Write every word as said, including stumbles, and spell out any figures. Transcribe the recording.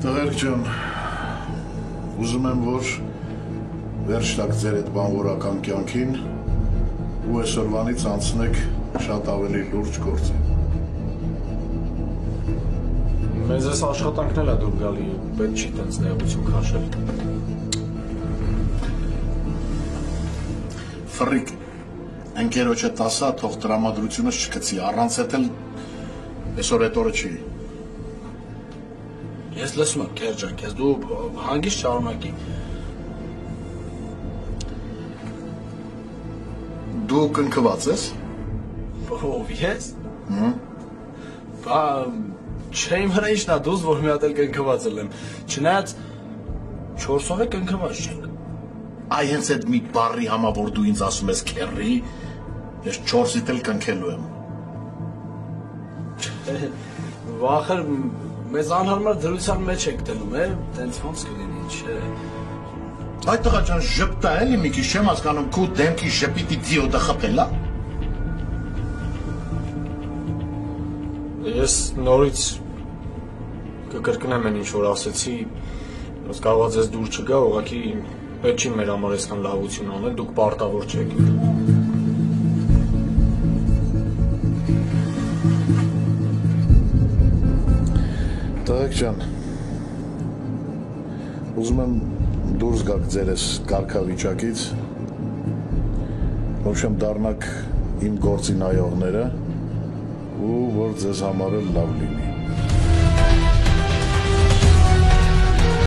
Տղերք ջան, ուզում եմ, որ վերջ տաք ձեր այդ բանվորական կյանքին ու այսօրվանից անցնեք շատ ավելի լուրջ գործի։ Մեզ այս աշխատանքն էլ է դուր գալի, պետք չի տենց նեղություն քաշել։ Ֆռիկ, ընկերոջդ ասա, թող տրամադրությունս չգցի, առանց հետ էլ այսօր այդ օրը չի։ Ես լսում եմ, Քեր ջան, քեզ դու հանգիստ շարունակի։ Դու կնքված ես։ Ով ես։ Բա չեմ հրա ինչն է դուզ, որ մի հատ էլ կնքված եմ։ Չնայած չորսով է կնքված չենք։ Այ հենց այդ մի բառի համա, որ դու ինձ ասում ես քերի, ես չորսիդ էլ կնքելու եմ։ Վախր մեզ անհարմար դրության մեջ եք դնում, է, տենց ոնց կլինի, չէ։ Այդ տղա ջան ժպտա էլի մի քիչ չեմ հասկանում, քո դեմքի ժպիտի դիոդը խփել է։ Ես նորից կկրկնեմ այն ինչ որ ասեցի, ոնց կարող է ձեզ դուր չգա, ուղղակի պետք չի մեր համար այսքան լավություն անել, դուք պարտավոր չեք։ Տղեկ ջան, ուզում եմ դուրս գաք ձեր ես կարգավիճակից, ոչմ դառնաք իմ գործի նայողները ու որ ձեզ համար էլ լավ լինի։